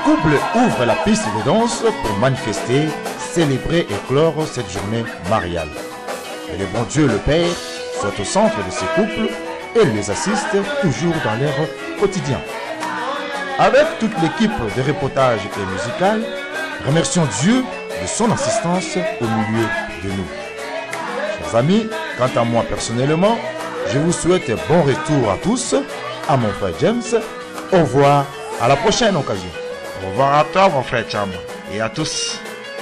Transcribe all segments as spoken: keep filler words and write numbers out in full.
couple ouvre la piste de danse pour manifester, célébrer et clore cette journée mariale. Que le bon Dieu le Père soit au centre de ces couples et les assiste toujours dans leur quotidien. Avec toute l'équipe de reportage et musical, remercions Dieu de son assistance au milieu de nous. Chers amis, quant à moi personnellement, je vous souhaite bon retour à tous, à mon frère James. Au revoir, à la prochaine occasion. Au revoir à toi mon frère Cham et à tous.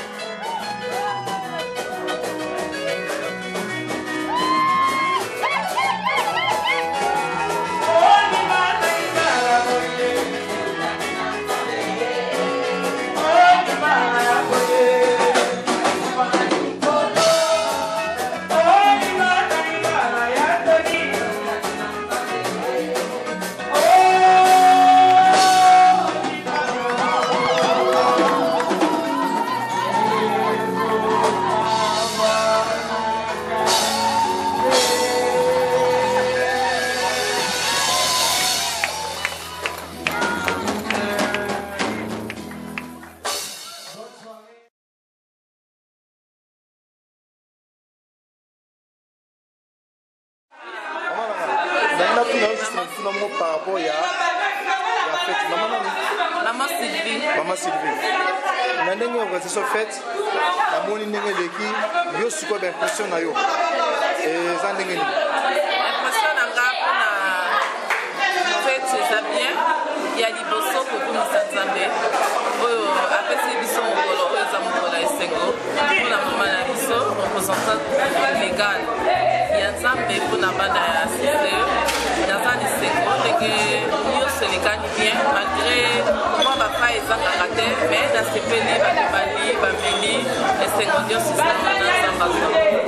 Par rapport à la fête, maman Sylvie. Maman Sylvie. Nous avons organisé cette fête. Nous avons organisé l'équipe. Nous avons eu l'impression de yo. Et ça nous l'impression de fête, c'est ça bien. Il y a des bossos pour nous s'attendre. Après, c'est des bossos pour nous s'attendre. Pour la maman la biso, représentant légal. Il y a ça, mais pour la bande à assister. Dans un lycée, nous sommes les Canadiens, malgré moi, ma femme est en karaté, mais dans ce pays, il y a des Bali, des Bamili, les secondaires système dans un bazar.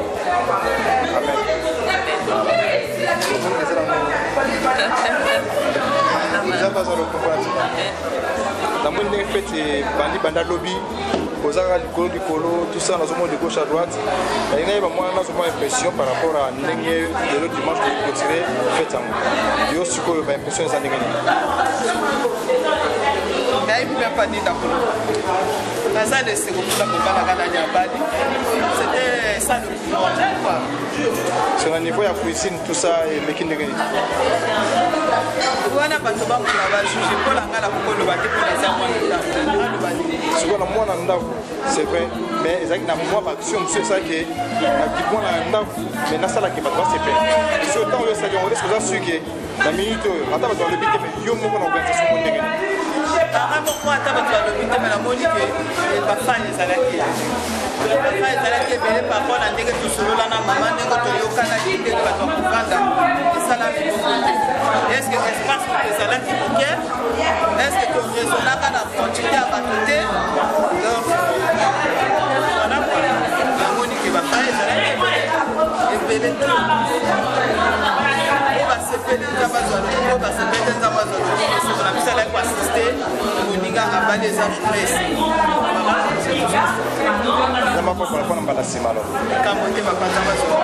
Amen. Amen. Fête bandi banda lobby kozaka likolo likolo tout ça dans le monde de gauche à droite et il y a moi là souvent impression par rapport à ndenge de l'autre dimanche pour tirer fête en yo siko ba impression ça ndenge mais il même pas dit d'accord ça de ce groupe là pour la gagner à Bali c'était ça le quoi sur un niveau ya cuisine tout ça et making ndenge wana bato ba mona ba juger pour la ngala pour le bateau pour les amants sur la moi na c'est vrai mais ils ont moi action c'est ça que qui bon na mais na sala qui va pas se faire sur temps le salon on risque ça sur que la minute attends dans le but mais yo mo na organisation mo ndenge ah mo ko attends dans le but mais la monique ba fa les alaki ba fa les alaki mais par rapport à ndenge tout solo là na maman ndenge to yo kana ki ndenge ba to kufanda sala est-ce que espace pour les alaki OK est-ce que tu raisonnes kana continuer à battre donc voilà la monique va fa les alaki et belé va se faire des amazons on va se faire des amazons on a mis à la assister moninga a pas des journée na mako kwa kwa mbala simalo kama ndio mapata amazon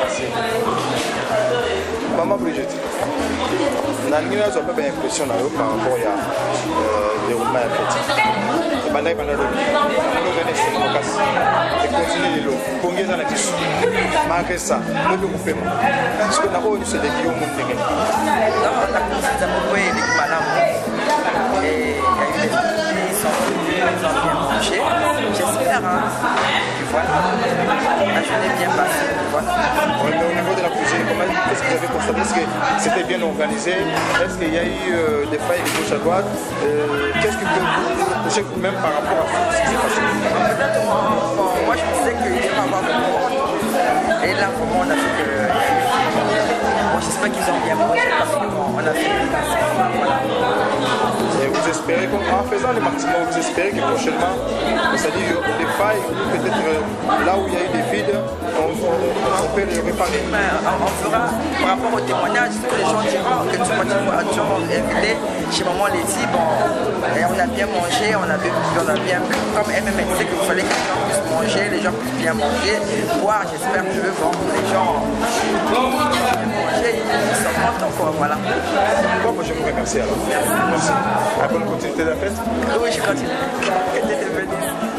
Maman Brigitte, nous avons pas l'impression par rapport à déroulement athlétique. C'est pas là que nous avons organisé et continuer de l'eau. Pour nous, malgré ça, nous devons couper. Parce que nous avons eu ce défi au monde. Nous avons beaucoup de malades et il y a eu des gens qui sont venus, ils ont bien mangé. J'espère, voilà, la journée bien passée. Voilà. Au niveau de la cuisine, qu'est-ce que vous avez constaté? Est-ce que c'était bien organisé? Est-ce qu'il y a eu euh, des failles de gauche à droite? euh, Qu'est-ce que vous pensez même par rapport à ce qui s'est passé? Bon, moi je pensais qu'il y avait avoir beaucoup de monde. Et là, vraiment, on a fait que. Bon, j'espère qu'ils ont bien mangé parce qu'on a fait que. Voilà. Et vous espérez qu'en faisant le maximum, vous espérez que prochainement, c'est-à-dire des failles, peut-être là où il y a eu des vides, on, on, on peut les réparer. Ben, on fera par rapport au témoignage, ce que les gens diront, que tout le monde a invité chez maman Letty, bon, et on a bien mangé, on a bien, on a bien bu, comme elle même disait qu'il fallait que les gens puissent manger, les gens puissent bien manger, boire, j'espère que je bon, les gens puissent bien manger, ils sont contents quoi, voilà. Bon, je vous remercie. merci alors. Merci. À bonne continuité de la fête. Oui, je continue. Était devenu.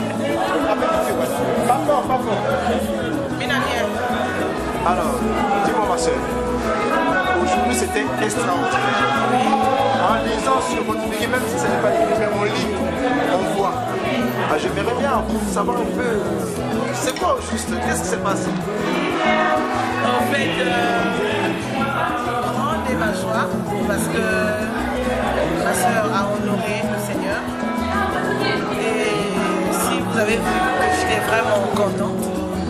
Pas fort, pas fort. Alors, dis-moi ma soeur, aujourd'hui c'était extraordinaire. En lisant sur votre livre, même si ce n'est pas écrit, mais on lit, on voit. Ah, j'aimerais bien savoir un peu, c'est quoi au juste, qu'est-ce qui s'est passé? En fait, euh, grande est ma joie parce que ma soeur a honoré le Seigneur. Et si vous avez vu que j'étais vraiment contente,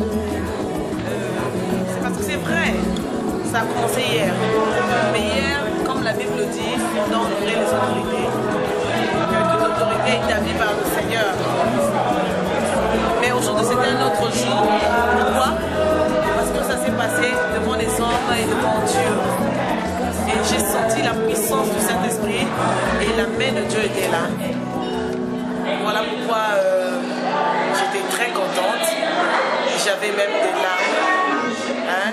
c'est parce que c'est vrai, ça a commencé hier. Mais hier, comme la Bible le dit, on doit honorer les autorités. Que toute autorité est établie par le Seigneur. Mais aujourd'hui, c'était un autre jour. Pourquoi? Parce que ça s'est passé devant les hommes et devant Dieu. Et j'ai senti la puissance du Saint-Esprit et la main de Dieu était là. Voilà pourquoi euh, j'étais très contente. J'avais même des larmes. Hein?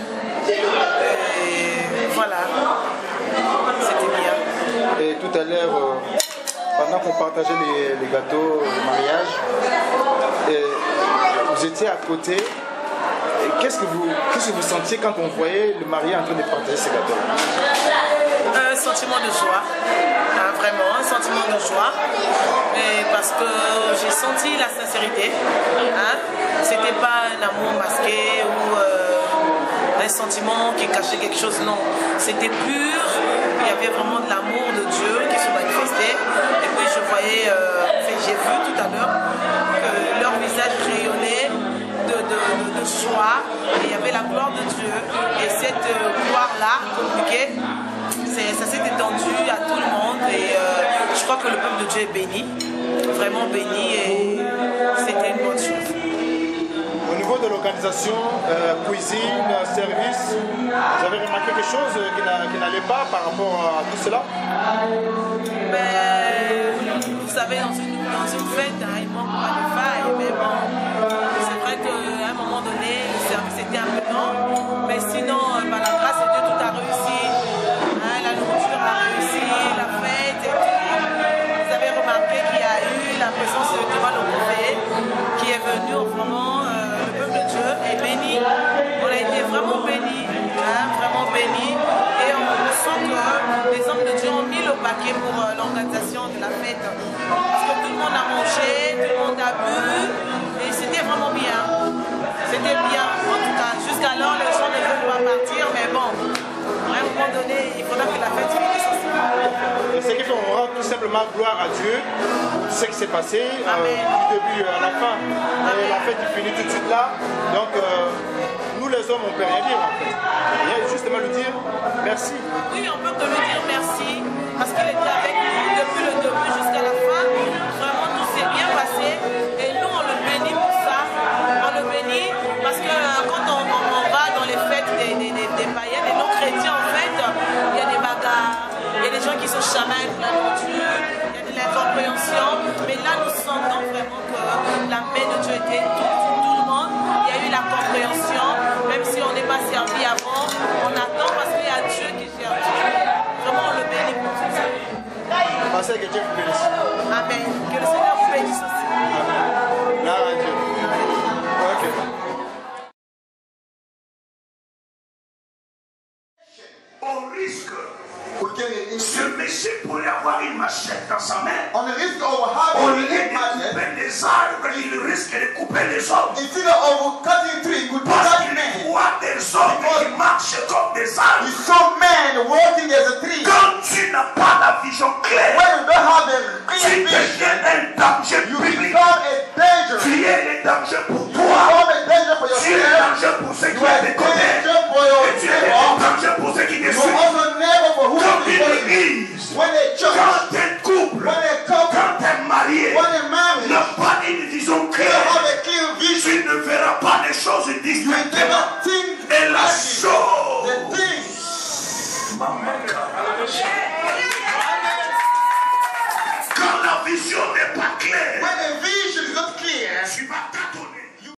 Et voilà. C'était bien. Et tout à l'heure, euh, pendant qu'on partageait les, les gâteaux, le mariage, et vous étiez à côté. Qu'est-ce que vous, qu'est-ce que vous sentiez quand on voyait le marié en train de partager ces gâteaux? Un sentiment de joie, hein, vraiment un sentiment de joie, et parce que j'ai senti la sincérité, hein. C'était pas un amour masqué ou euh, un sentiment qui cachait quelque chose, non, c'était pur, il y avait vraiment de l'amour de Dieu qui se manifestait, et puis je voyais, euh, j'ai vu tout à l'heure que leur visage rayonnait de, de, de, de joie, et il y avait la gloire de Dieu, et cette euh, gloire-là communiquée, ça s'est étendu à tout le monde, et euh, je crois que le peuple de Dieu est béni, vraiment béni, et c'était une bonne chose. Au niveau de l'organisation, euh, cuisine, service, vous avez remarqué quelque chose qui n'allait pas par rapport à tout cela? Mais vous savez, dans une, dans une fête, hein, il manque pas de faille, mais bon, c'est vrai qu'à un moment donné, le service était un peu lent, mais sinon, par la grâce de Dieu, tout a réussi. Hein, la nourriture a réussi, la fête et tout. Vous avez remarqué qu'il y a eu la présence de Thomas le prophète qui est venu au moment, euh, le peuple de Dieu est béni. On a été vraiment bénis, hein, vraiment bénis. Et on sent que les hommes de Dieu ont mis le paquet pour euh, l'organisation de la fête. Parce que tout le monde a mangé, tout le monde a bu, et c'était vraiment bien. C'était bien, en tout cas. Jusqu'alors, les gens ne veulent pas partir, mais bon, à un moment donné, il faudra que la fête finisse aussi. Et ce qui fait qu'on rend tout simplement gloire à Dieu pour ce qui s'est passé euh, du début à la fin. Et la fête finit tout de suite là. Donc, euh, nous les hommes, on ne peut rien dire en fait. Il y a justement lui dire merci. Oui, on peut que lui dire merci, parce qu'il était avec nous depuis le début jusqu'à la fin. Vraiment, tout s'est bien passé. Et nous, on le bénit pour ça. On le bénit parce que euh, quand on, on, on va dans les fêtes des, des, des, des païens, des non-chrétiens, en fait, il y a des bagarres, il y a des gens qui se chamaillent pour la nourriture, il y a de l'incompréhension. Mais là, nous sentons vraiment que la main de Dieu était tout, tout, tout le monde. Il y a eu la compréhension, même si on n'est pas servi avant, on attend parce qu'il y a Dieu qui gère tout. Vraiment, on le bénit pour tout ça. Pensez que Dieu vous bénisse. Amen. Que le Seigneur vous bénisse aussi. Amen. Là, Dieu. Ok. On risque. Ce monsieur pourrait avoir une machette dans sa main. On risk of Au having lieu a de machete, couper les arbres, il risque de couper les hommes. instead of cutting tree, could Parce cut qu'il men. voit des hommes qui marchent comme des You arbres. saw men walking as a tree. Quand tu n'as pas la vision claire, When you don't have the tu clear vision, deviens un danger you public. become a danger. Tu es un danger pour You toi. become a danger for Tu es un yourself. danger pour ceux You qui are te a connaissent. danger for your Et tu es un neighbor. danger pour ceux qui te You are suivent. also a neighbor for who Quand is une following you. église, When a church, quand un couple, when a couple, quand un marié when a marriage, n'a pas une vision you don't claire, have a clear vision. tu ne verras pas les choses You distinctement. never think Et la the chose, thing. quand la vision n'est pas claire,